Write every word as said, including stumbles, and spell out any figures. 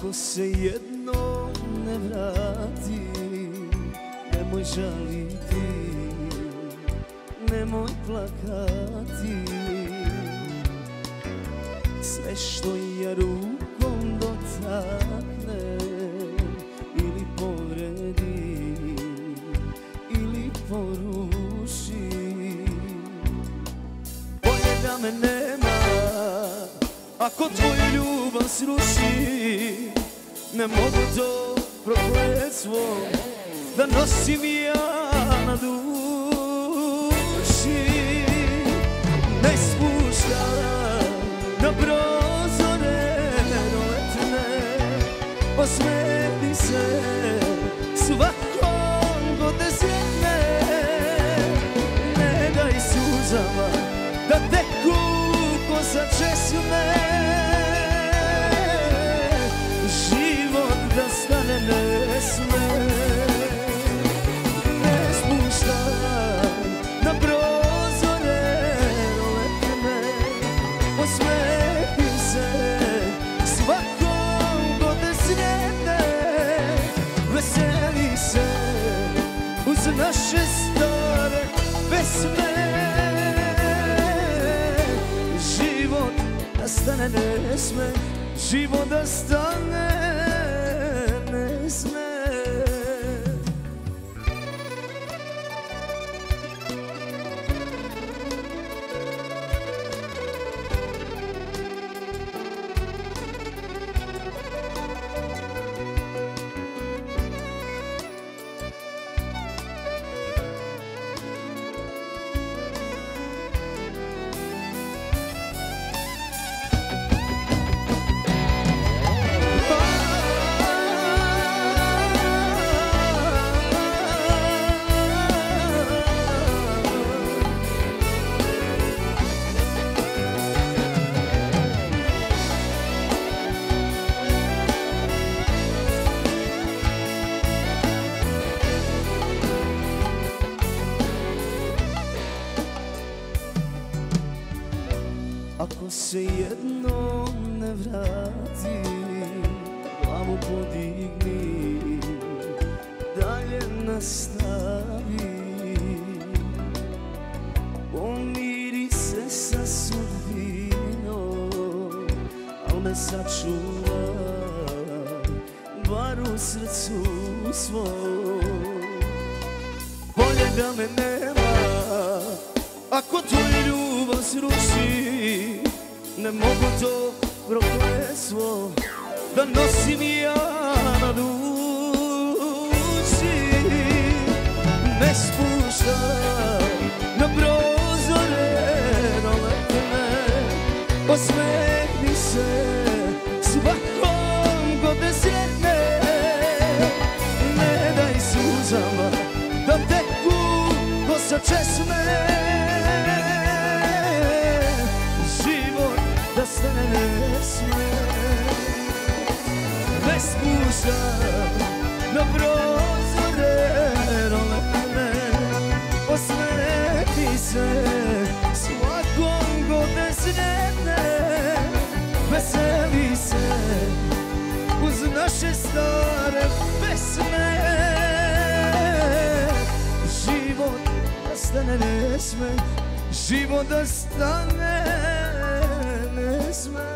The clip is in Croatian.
Ako se jednom ne vrati, nemoj žaliti, nemoj plakati. Sve što ja rukom dotakne ili povredi ili poruši, bolje da me nema. Ako tvoju ljubav sruši, ne mogu to prokletstvo da nosim ja na duši. Ne spuštam na prozore roletne, osmijeni se svakom ko te sretne. Ne daj suzama da teku ko sa česme, život da stane ne sme. Ne spuštam na prozore roletne, osmehni se svakom ko te sretne. Veseli se uz naše stare pesme. Život da stane ne sme, život da stane ne sme. Ako se jednom ne vrati, glavu podigni, dalje nastavi. Pomiri se sa sudbinom, al me sačuva, bar u srcu svom. Bolje da me nema, ako tvoju ljubav sruši, ne mogu to prokletstvo da nosim ja na duši. Ne spuštam na prozore roletne, osmehni se svakom ko te sretne. Ne daj suzama da teku ko sa česme, da stane ne sme. Ne spuštam na prozore roletne, osmehni se svakom ko te sretne. Veseli se uz naše stare pesme. Život da stane ne sme, život da stane ne sme.